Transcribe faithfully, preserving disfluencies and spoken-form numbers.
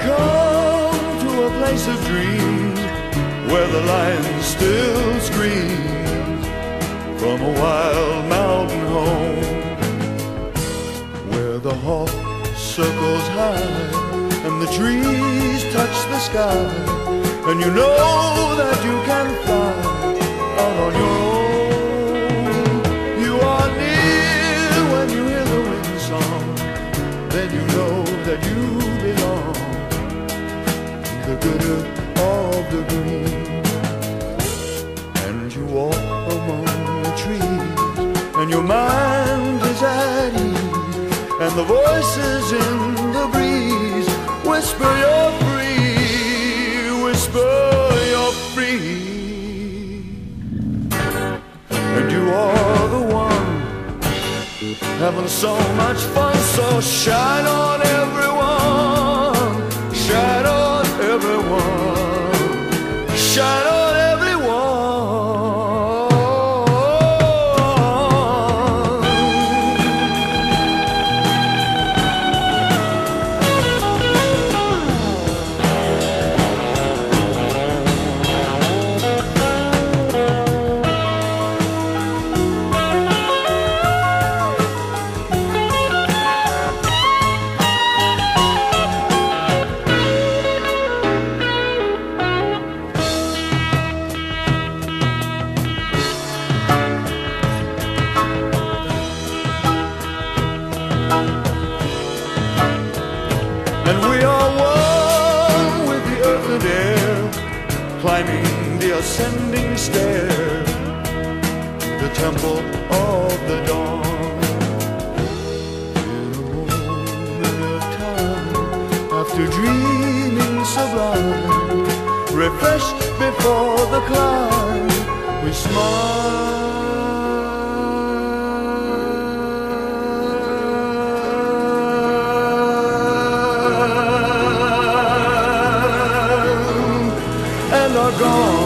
come to a place of dreams where the lion still screams from a wild mountain home, where the hawk circles high and the trees touch the sky, and you know that you can fly out on your own. You are near when you hear the wind song, then you know that you belong to the good of the green. And you walk among the trees, and your mind is at ease, and the voices in the breeze whisper you're free, whisper you're free. And you are the one having so much fun, so shine on everyone, shine on everyone, shine on and we are one with the earth and air, climbing the ascending stair, the temple of the dawn. In a moment of time, after dreaming sublime, refreshed before the climb, we smile. And are gone.